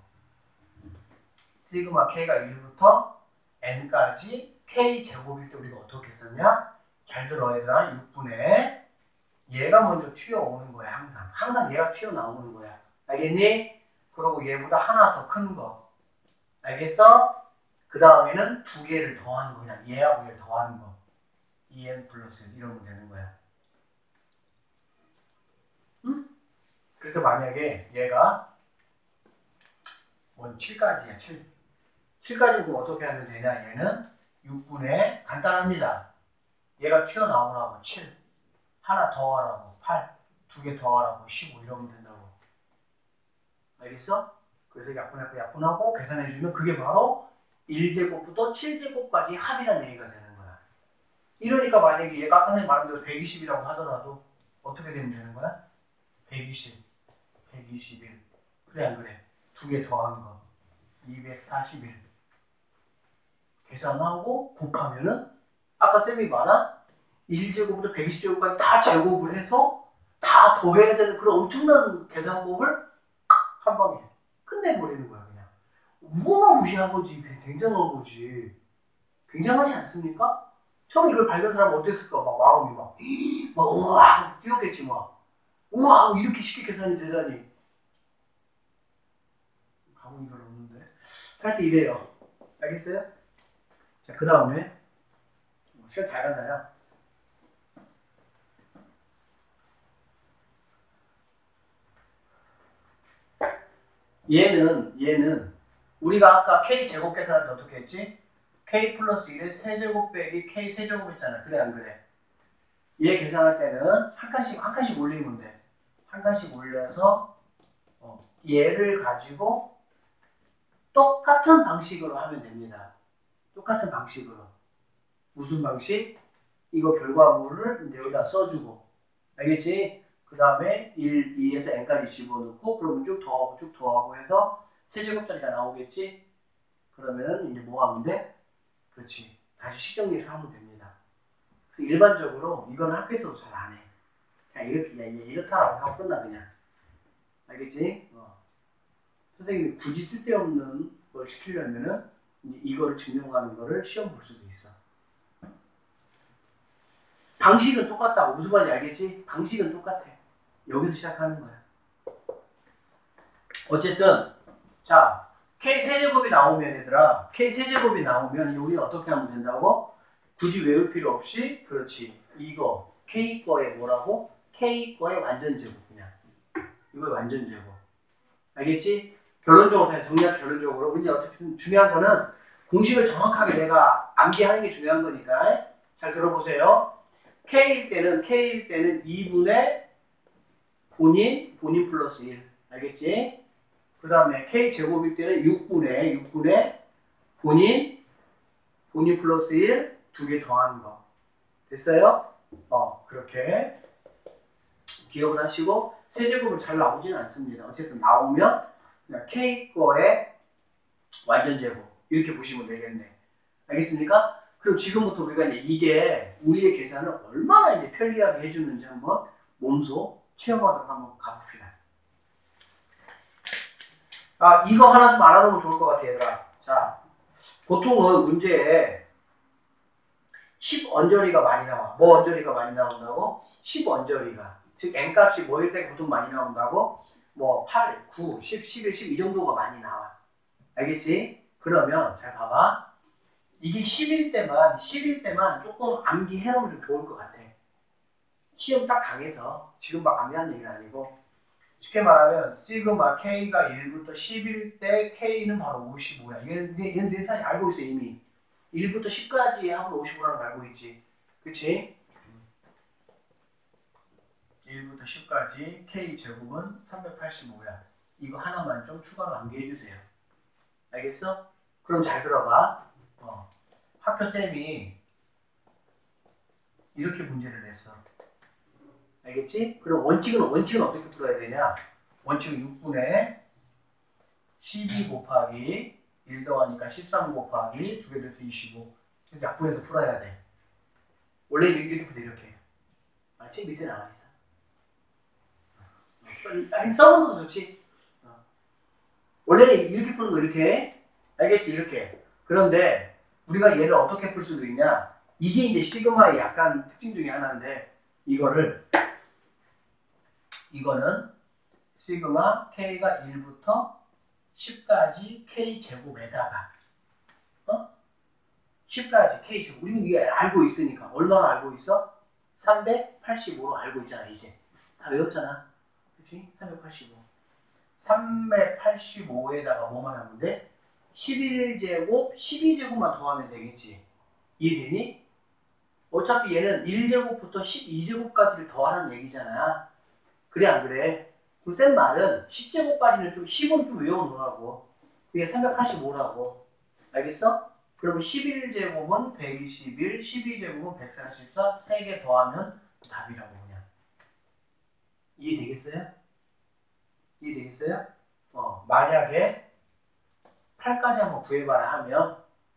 시그마 K가 1부터 N까지 K 제곱일 때 우리가 어떻게 썼냐? 잘 들어 얘들아. 6분의 얘가 먼저 튀어오는 거야. 항상 얘가 튀어나오는 거야. 알겠니? 그리고 얘보다 하나 더 큰 거. 알겠어? 그 다음에는 두 개를 더하는 거. 그냥 얘하고 얘를 더하는 거. 2n 플러스 이러면 되는 거야. 응? 그래서 만약에 얘가 7까지야. 7까지 그럼 어떻게 하면 되냐? 얘는 6분의 간단합니다. 얘가 튀어나오라고 7. 하나 더하라고 8. 두 개 더하라고 15 이러면 된다고. 알겠어? 그래서 약분하고 계산해주면 그게 바로 1제곱부터 7제곱까지 합이라는 얘기가 되는 거야. 이러니까 만약에 얘가 아까 전에 말한 대로 120이라고 하더라도 어떻게 되면 되는 거야? 120, 121. 그래 안 그래? 두 개 더한 거 241. 계산하고 곱하면은 아까 쌤이 말한 1제곱부터 120제곱까지 다 제곱을 해서 다 더해야 되는 그런 엄청난 계산법을 한 방에 끝내버리는 거야 그냥. 무시한 거지. 굉장한 거지. 굉장하지 않습니까? 처음에 이걸 발견한 사람은 어땠을까? 막 마음이 막 우와 뛰었겠지 막. 우와 이렇게 쉽게 계산이 되다니. 가보니 별로 없는데. 살짝 이래요. 알겠어요? 자, 그 다음에 시간 잘 간다요. 얘는 우리가 아까 k 제곱 계산할 때 어떻게 했지? k 플러스 1의 세제곱 빼기 k 세제곱 했잖아. 그래 안 그래? 얘 계산할 때는 한 칸씩 올리면 돼. 한 칸씩 올려서 얘를 가지고 똑같은 방식으로 하면 됩니다. 똑같은 방식으로. 무슨 방식? 이거 결과물을 이제 여기다 써주고. 알겠지? 그 다음에 1, 2에서 n까지 집어넣고 그러면 쭉 더하고 해서 세제곱짜리가 나오겠지? 그러면은 이제 뭐 하면 돼? 그렇지. 다시 식정리해서 하면 됩니다. 그래서 일반적으로 이건 학교에서도 잘 안 해. 그냥 이렇게 이렇다라고 하고 끝나 그냥. 알겠지? 선생님이 굳이 쓸데없는 걸 시키려면은 이제 이거를 증명하는 거를 시험 볼 수도 있어. 방식은 똑같다고. 무슨 말인지 알겠지? 방식은 똑같아. 여기서 시작하는 거야. 어쨌든 자 K 세제곱이 나오면 얘들아 K 세제곱이 나오면 우리는 어떻게 하면 된다고? 굳이 외울 필요 없이 그렇지. 이거 K 거에 뭐라고? K 거의 완전 제곱 그냥. 이거 완전 제곱. 알겠지? 결론적으로 그냥 정리할 결론적으로. 근데 어차피 중요한 거는 공식을 정확하게 내가 암기하는 게 중요한 거니까 잘 들어보세요. K일 때는 2분의 본인 플러스 1. 알겠지? 그 다음에 K제곱일 때는 6분의 본인 플러스 1 두 개 더하는 거. 됐어요? 그렇게 기억을 하시고 세제곱은 잘 나오지는 않습니다. 어쨌든 나오면 그냥 K 거의 완전 제곱 이렇게 보시면 되겠네. 알겠습니까? 그럼 지금부터 우리가 이제 이게 우리의 계산을 얼마나 이제 편리하게 해주는지 한번 몸소 체험하도록 한번 가봅시다. 이거 하나 좀 알아두면 좋을 것 같아, 얘들아. 자, 보통은 문제에 10언저리가 많이 나와. 뭐 언저리가 많이 나온다고? 10언저리가. 즉, n값이 뭐일 때 보통 많이 나온다고? 뭐, 8, 9, 10, 11, 10 이 정도가 많이 나와. 알겠지? 그러면, 잘 봐봐. 이게 10일 때만 조금 암기해 놓으면 좀 좋을 것 같아. 시험 딱 당해서, 지금 막 암기하는 얘기는 아니고, 쉽게 말하면 시그마 K가 1부터 10일 때 K는 바로 55야. 얘는 내 사실 알고 있어 이미. 1부터 10까지 하면 55라는 거 알고 있지. 그치? 1부터 10까지 K제곱은 385야. 이거 하나만 좀 추가로 암기해 주세요. 알겠어? 그럼 잘 들어봐. 학교 쌤이 이렇게 문제를 냈어. 알겠지? 그럼 원칙은 어떻게 풀어야 되냐? 원칙은 6분의 12 곱하기 1 더하니까 13 곱하기 2개 돼서 25. 이렇게 약분해서 풀어야 돼. 원래 이렇게 풀어 이렇게. 책 밑에 나와 있어. 아니 써보는 것도 좋지. 원래는 이렇게 푸는 거 이렇게. 알겠지? 이렇게. 그런데 우리가 얘를 어떻게 풀 수도 있냐? 이게 이제 시그마의 약간 특징 중에 하나인데 이거는 시그마 K가 1부터 10까지 K제곱에다가 10까지 K제곱. 우리는 이게 알고 있으니까. 얼마나 알고 있어? 385로 알고 있잖아 이제. 다 외웠잖아. 그치? 385. 385에다가 뭐만 하면 돼? 11제곱, 12제곱만 더하면 되겠지. 이해되니? 어차피 얘는 1제곱부터 12제곱까지를 더하는 얘기잖아. 그래 안 그래? 그 센 말은 10제곱까지는 좀 10은 좀 외워놓으라고. 그게 385라고. 알겠어? 그러면 11제곱은 121, 12제곱은 144, 3개 더하면 답이라고 그냥. 이해되겠어요? 이해되겠어요? 만약에 8까지 한번 구해봐라 하면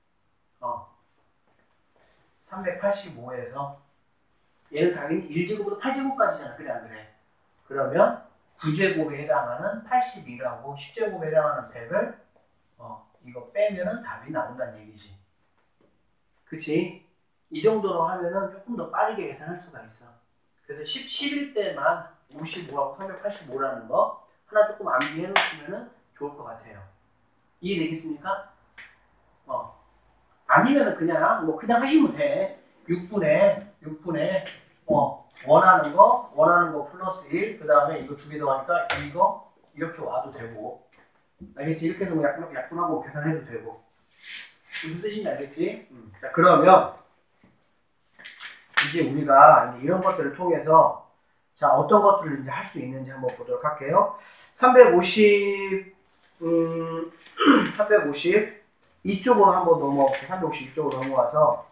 385에서 얘는 당연히 1제곱부터 8제곱까지잖아. 그래 안 그래? 그러면 9제곱에 해당하는 82라고 10제곱에 해당하는 100을 이거 빼면은 답이 나온다는 얘기지. 그치? 이 정도로 하면은 조금 더 빠르게 계산할 수가 있어. 그래서 10일 때만 55하고 385라는 거 하나 조금 암기해 놓으시면은 좋을 것 같아요. 이해되겠습니까? 아니면은 그냥 하시면 돼. 6분의 원하는 거 플러스 1, 그 다음에 이거 두 개 더하니까 이거 이렇게 와도 되고. 알겠지? 이렇게 해서 약분하고 계산해도 되고. 무슨 뜻인지 알겠지? 자, 그러면 이제 우리가 이제 이런 것들을 통해서 자, 어떤 것들을 이제 할 수 있는지 한번 보도록 할게요. 350 이쪽으로 한번 넘어갈게요. 350 이쪽으로 넘어가서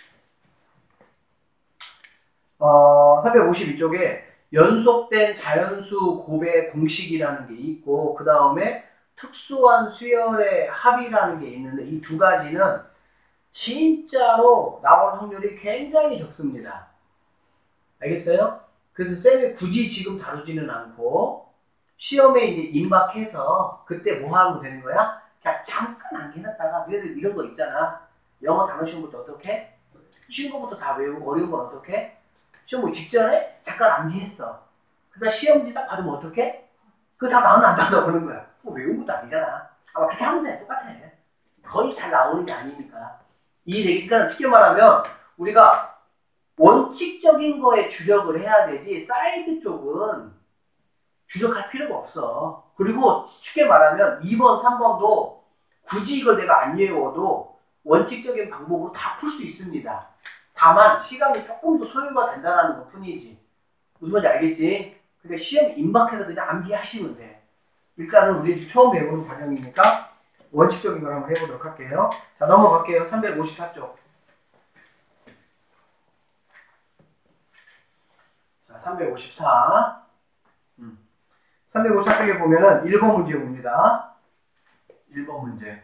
352쪽에 연속된 자연수 곱의 공식이라는 게 있고, 그 다음에 특수한 수열의 합이라는 게 있는데, 이 두 가지는 진짜로 나올 확률이 굉장히 적습니다. 알겠어요? 그래서 쌤이 굳이 지금 다루지는 않고 시험에 이제 임박해서 그때 뭐 하면 되는 거야? 그냥 잠깐 안겨놨다가 너희들 이런 거 있잖아. 영어 단어 시험부터 어떻게? 쉬운 거부터 다 외우고 어려운 건 어떻게? 시험 보기 직전에 잠깐 암기했어. 그다음 시험지 딱 받으면 어떻게? 그거 다 나오나 안 나오나 보는 거야. 뭐 외운 것도 아니잖아. 아마 그렇게 하면 돼. 똑같아. 거의 잘 나오는 게 아니니까. 이해되니까 쉽게 말하면 우리가 원칙적인 거에 주력을 해야 되지 사이드 쪽은 주력할 필요가 없어. 그리고 쉽게 말하면 2번, 3번도 굳이 이걸 내가 안 외워도 원칙적인 방법으로 다 풀 수 있습니다. 다만 시간이 조금 더 소요가 된다는 것 뿐이지. 무슨 말인지 알겠지? 근데 시험 임박해서 그냥 암기하시면 돼. 일단은 우리 지금 처음 배우는 과정이니까 원칙적인 걸 한번 해보도록 할게요. 자, 넘어갈게요. 354쪽. 자, 354. 354쪽에 보면은 1번 문제 봅니다. 1번 문제.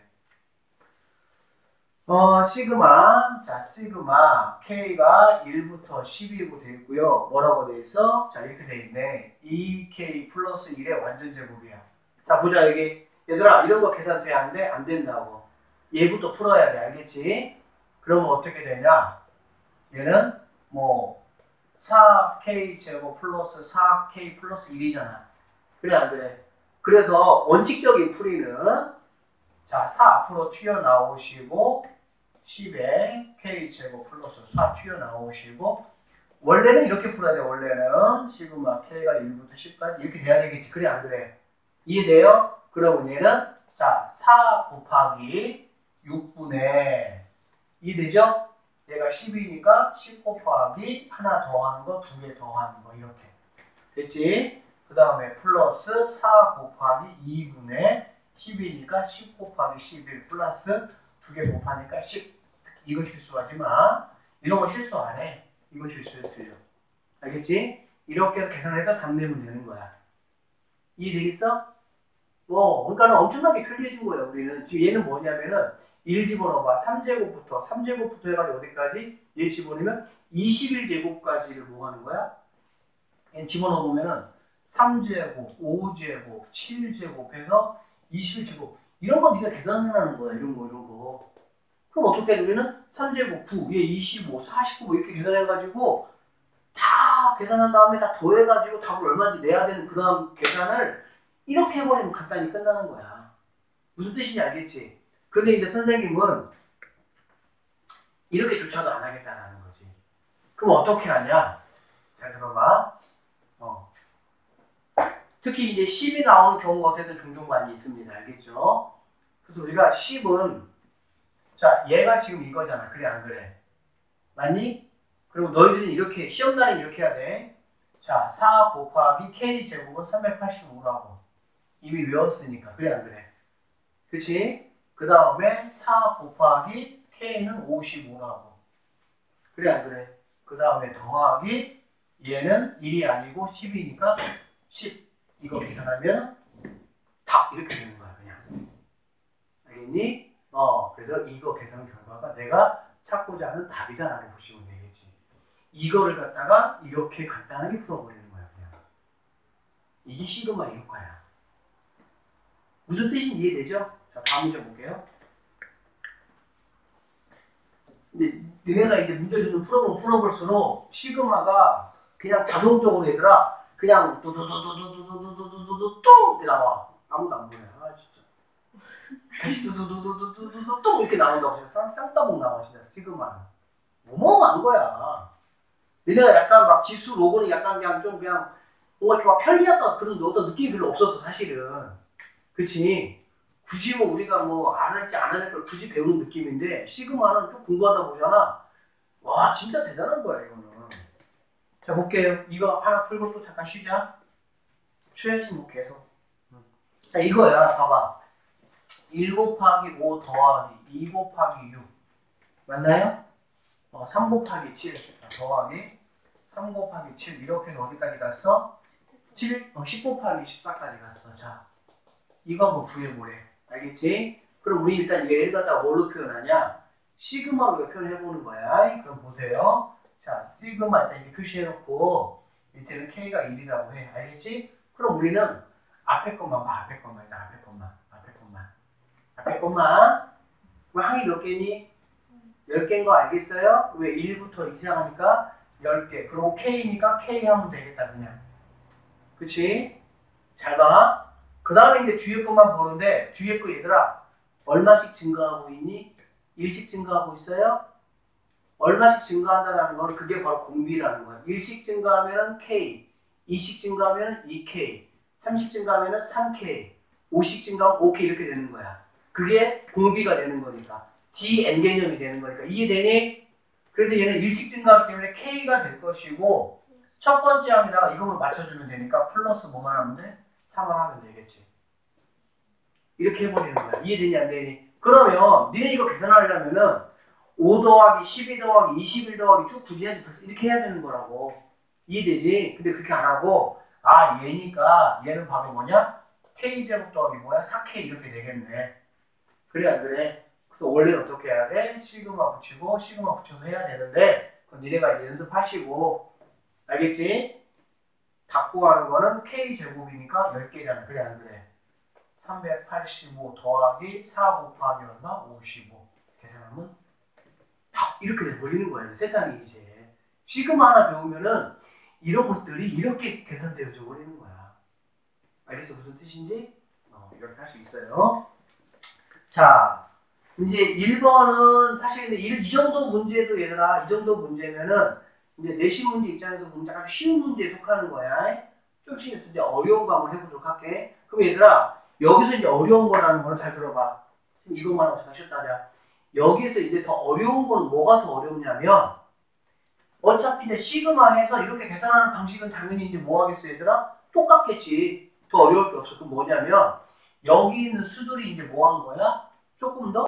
시그마. 자, 시그마. K가 1부터 12고 되어 있고요. 뭐라고 되어 있어? 자, 이렇게 되어 있네. 2K 플러스 1의 완전 제곱이야. 자, 보자, 여기. 얘들아, 이런 거 계산 돼? 안 돼? 안 된다고. 얘부터 풀어야 돼. 알겠지? 그러면 어떻게 되냐? 얘는 뭐 4K 제곱 플러스 4K 플러스 1이잖아. 그래, 안 그래? 그래서 원칙적인 풀이는 자, 4 앞으로 튀어나오시고 10에 K제곱 플러스 4 튀어나오시고 원래는 이렇게 풀어야 돼. 원래는 시그마 K가 1부터 10까지 이렇게 돼야 되겠지. 그래, 안 그래? 이해돼요? 그러면 얘는 자, 4 곱하기 6분의 2 되죠? 얘가 10이니까 10 곱하기 하나 더하는 거, 2개 더하는 거 이렇게 됐지? 그 다음에 플러스 4 곱하기 2분의 10이니까 10 곱하기 11 플러스 2개 곱하니까 10. 이거 실수하지 마. 이런 거 실수 안 해. 이거 실수했어요. 알겠지? 이렇게 해서 계산해서 답 내면 되는 거야. 이해되겠어? 그러니까는 엄청나게 편리해진 거예요, 우리는. 지금 얘는 뭐냐면은 1 집어넣어봐. 3제곱부터 해가지고 어디까지? 얘 집어넣으면 21제곱까지를 뭐 하는 거야? 얘 집어넣어보면은 3제곱, 5제곱, 7제곱 해서 21제곱. 이런 거 네가 계산하는 거야. 이런 거. 그럼 어떻게 해? 우리는 3제곱 9, 얘 25, 49 이렇게 계산해가지고 다 계산한 다음에 다 더해가지고 답을 얼마인지 내야 되는 그런 계산을 이렇게 해버리면 간단히 끝나는 거야. 무슨 뜻인지 알겠지? 근데 이제 선생님은 이렇게조차도 안 하겠다는 거지. 그럼 어떻게 하냐? 잘 들어봐. 특히 이제 10이 나오는 경우가 어쨌든 종종 많이 있습니다. 알겠죠? 그래서 우리가 10은 자, 얘가 지금 이거잖아. 그래, 안 그래? 맞니? 그리고 너희들은 이렇게 시험날엔 이렇게 해야 돼. 자, 4 곱하기 K제곱은 385라고 이미 외웠으니까. 그래, 안 그래? 그치? 그 다음에 4 곱하기 K는 55라고. 그래, 안 그래? 그 다음에 더하기 얘는 1이 아니고 10이니까 10. 이거 계산하면 답 이렇게 되는 거야, 그냥. 알겠니? 그래서 이거 계산 결과가 내가 찾고자 하는 답이다라고 보시면 되겠지. 이거를 갖다가 이렇게 간단하게 풀어버리는 거야, 그냥. 이게 시그마의 효과야. 무슨 뜻인지 이해되죠? 자, 다음 문제 볼게요. 근데 너네가 이제 문제 좀 풀어볼수록 시그마가 그냥 자동적으로 얘들아 그냥 뚜뚜뚜뚜뚜뚜뚜뚜뚜뚜 이렇게 나와. 아무도 안 보여. 아 진짜. 다시 뚜뚜뚜뚜뚜뚜뚜 이렇게 나온다고 진짜 쌍따봉 나와 진짜 시그마는. 어마어마한 거야. 너네가 약간 막 지수 로고는 약간 그냥 좀 그냥 뭔가 이렇게 막 편리하다 그런 어떤 느낌이 별로 없었어 사실은. 그치? 굳이 뭐 우리가 뭐 안 할지 안 할 걸 굳이 배우는 느낌인데 시그마는 좀 공부하다 보잖아. 와 진짜 대단한 거야 이거는. 자 볼게요. 이거 하나 풀고 또 잠깐 쉬자. 쉬어야지 뭐 계속. 자 이거야. 봐봐. 1 곱하기 5 더하기 2 곱하기 6 맞나요? 3 곱하기 7 더하기 3 곱하기 7 이렇게 해서 어디까지 갔어? 7? 10 곱하기 14까지 갔어. 자 이거 한번 구해보래. 알겠지? 그럼 우리 일단 얘를 갖다가 뭘로 표현하냐? 시그마로 이렇게 표현해보는 거야. 그럼 보세요. 자, 시그마 일단 이렇게 표시해놓고 밑에는 K가 1이라고 해. 알겠지? 그럼 우리는 앞에 것만 봐. 앞에 것만. 일단 앞에 것만. 앞에 것만. 앞에 것만. 그럼 항이 몇 개니? 10개인 거 알겠어요? 왜 1부터 이상하니까 10개. 그리고 K니까 K 하면 되겠다, 그냥. 그치? 잘 봐. 그 다음에 이제 뒤에 것만 보는데, 뒤에 거 얘들아, 얼마씩 증가하고 있니? 1씩 증가하고 있어요? 얼마씩 증가한다는 거는 그게 바로 공비라는 거야. 1씩 증가하면은 K, 2씩 증가하면은 2K, 3씩 증가하면은 3K, 5씩 증가하면 5K 이렇게 되는 거야. 그게 공비가 되는 거니까. DN 개념이 되는 거니까. 이해되니? 그래서 얘는 1씩 증가하기 때문에 K가 될 것이고 첫 번째 항에다가 이것만 맞춰주면 되니까 플러스 뭐만 하면 돼? 3만 하면 되겠지. 이렇게 해버리는 거야. 이해되니 안 되니? 그러면 니네 이거 계산하려면은 5 더하기 12 더하기 21 더하기 쭉 굳이 해야지. 이렇게 해야 되는 거라고. 이해되지? 근데 그렇게 안 하고 아 얘니까 얘는 바로 뭐냐? K제곱 더하기 뭐야? 4K 이렇게 되겠네. 그래 안 그래? 그래서 원래는 어떻게 해야 돼? 시그마 붙이고 시그마 붙여서 해야 되는데 그럼 니네가 이제 연습하시고 알겠지? 답 구하는 거는 K제곱이니까 10개잖아. 그래 안 그래? 385 더하기 4 곱하기 얼마? 55 계산하면 다 이렇게 돼버리는 거예요. 세상이 이제 시그마 하나 배우면은 이런 것들이 이렇게 계산되어져 버리는 거야. 알겠어? 무슨 뜻인지? 이렇게 할 수 있어요. 자 이제 1번은 사실 근데 이 정도 문제도 얘들아 이 정도 문제면은 이제 내신 문제 입장에서 보면 약간 쉬운 문제에 속하는 거야. 좀 이제 어려운 거 한번 해보도록 할게. 그럼 얘들아 여기서 이제 어려운 거라는 거는 잘 들어봐. 이것만 하고 잠깐 쉬었다 하자. 여기서 이제 더 어려운 거는 뭐가 더 어렵냐면 어차피 이제 시그마 해서 이렇게 계산하는 방식은 당연히 이제 뭐 하겠어 얘들아? 똑같겠지. 더 어려울 게 없어. 그럼 뭐냐면 여기 있는 수들이 이제 뭐 한 거야? 조금 더